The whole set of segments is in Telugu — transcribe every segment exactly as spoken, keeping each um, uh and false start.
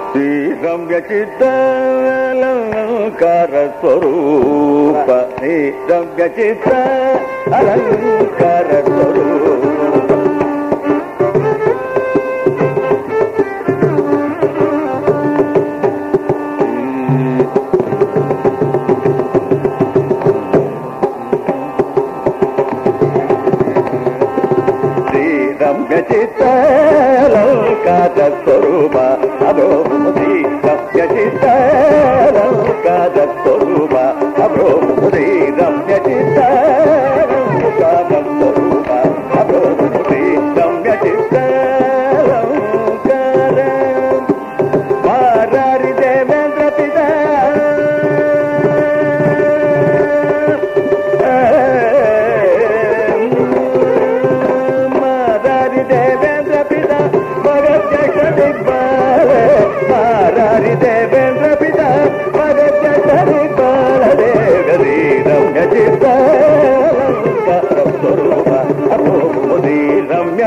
శ్రీ రమ్య చిత్తాలంకార స్వరూప శ్రీ రమ్య చిత్త అలంకార స్వరూప రమ్య చిత్తాలంకార స్వరూప అభోముది రమ్య చిత్తాలంకార స్వరూప అభోముది రమ్య చిత్తాలంకార స్వరూప అభోముది రమ్య చిత్తాలంకార మారారి దేవేంద్ర పిత దేవేంద్ర పిత భగత్యక్ష దిగ్బాల మారారి దేవేంద్ర పిత భగత్యక్ష దిగ్బాల దేవీ రమ్య చిత్తాలంకార స్వరూప అభోముది రమ్య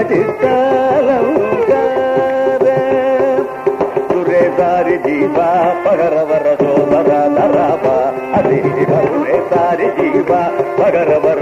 చిత్తాలంకార సురేసారి జీవ పగరవర సోదర నరాప అది సురేసారి జీవ పగరవర